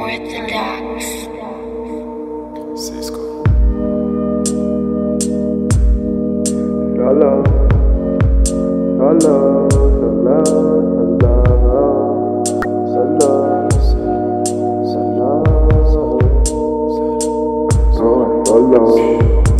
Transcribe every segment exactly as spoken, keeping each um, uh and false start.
Orthodox. Cisco. Solo, solo, solo, solo, solo, solo, solo.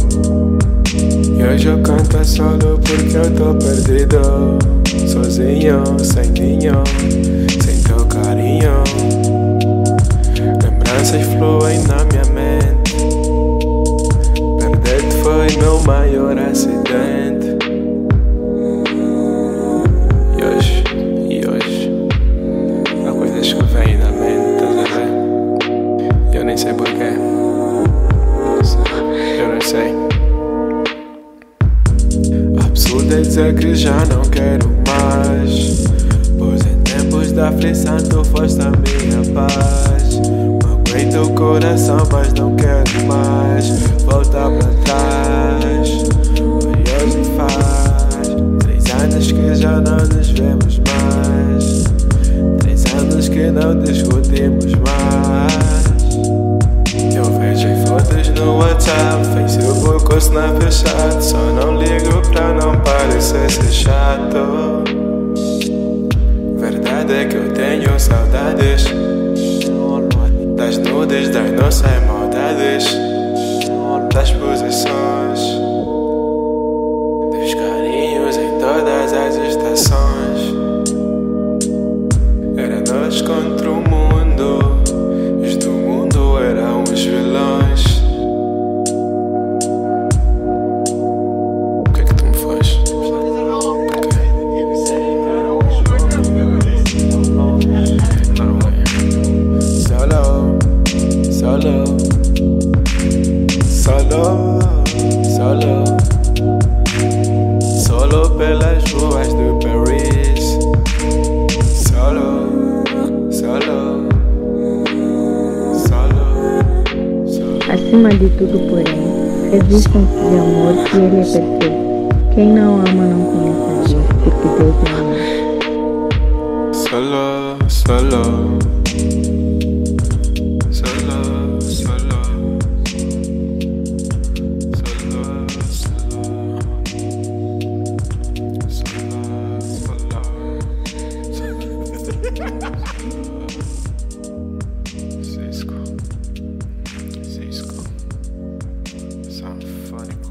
E hoje eu canto solo porque eu tô perdido, sozinho, sem ninho, sem teu carinho. Lembranças fluem na minha mente. Perder-te foi meu maior acidente. E hoje, e hoje há coisas que vêm na mente, estás a ver? Eu nem sei porquê. Eu não sei. Absurdo é dizer que já não quero mais, pois em tempos de aflição tu foste a minha paz. Magoei teu coração, mas não quero mais voltar pra trás. E hoje faz três anos que já não nos vemos mais, três anos que não discutimos mais. Eu vejo fotos no WhatsApp, Facebook ou Snapchat. Só não ligo pra não parecer ser chato. Verdade é que eu tenho saudades das nudes, das nossas maldades, das posições, dos carinhos em todas as estações. Era nós contra o mundo, os do mundo eram os vilões. O que é que tu me faz? Solo, solo, solo, solo pelas ruas de Paris. Solo, solo, solo, solo. Acima de tudo, porém, resistam-se de amor, que ele é perfeito. Quem não ama não conhece a Deus, porque Deus é amor. Solo, solo, solo, solo, solo, solo, solo, Cisco, Cisco, some funny.